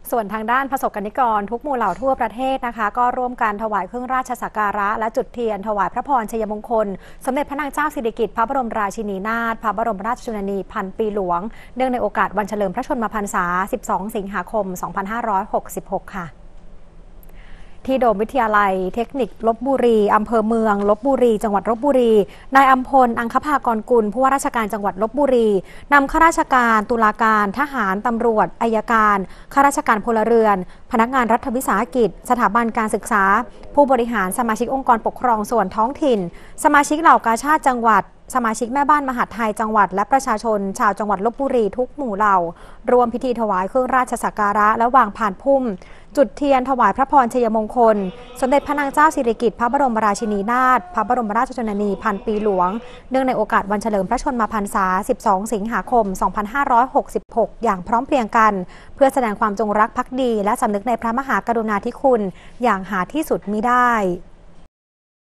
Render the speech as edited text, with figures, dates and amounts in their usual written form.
ส่วนทางด้านประสบกนิกรทุกหมู่เหล่าทั่วประเทศนะคะก็ร่วมกันถวายเครื่องราชสักการะและจุดเทียนถวายพระพรชัยมงคลสมเด็จพระนางเจ้าสิริกิติ์พระบรมราชินีนาถพระบรมราชชนนีพันปีหลวงเนื่องในโอกาสวันเฉลิมพระชนมพรรษา 12 สิงหาคม 2566 ค่ะที่โดมวิทยาลัยเทคนิคลพบุรีอำเภอเมืองลพบุรีจังหวัดลพบุรีนายอัมพลอังคภากรกุลผู้ว่าราชการจังหวัดลพบุรีนำข้าราชการตุลาการทหารตำรวจอัยการข้าราชการพลเรือนพนักงานรัฐวิสาหกิจสถาบันการศึกษาผู้บริหารสมาชิกองค์กรปกครองส่วนท้องถิ่นสมาชิกเหล่ากาชาดจังหวัดสมาชิกแม่บ้านมหาดไทยจังหวัดและประชาชนชาวจังหวัดลพบุรีทุกหมู่เหล่ารวมพิธีถวายเครื่องราชสักการะและวางพานพุ่มจุดเทียนถวายพระพรชัยมงคลสมเด็จพระนางเจ้าสิริกิติ์พระบรมราชินีนาถพระบรมราชชนนีพันปีหลวงเนื่องในโอกาสวันเฉลิมพระชนมพรรษา 12 สิงหาคม 2566 อย่างพร้อมเพรียงกันเพื่อแสดงความจงรักภักดีและสำนึกในพระมหากรุณาธิคุณอย่างหาที่สุดมิได้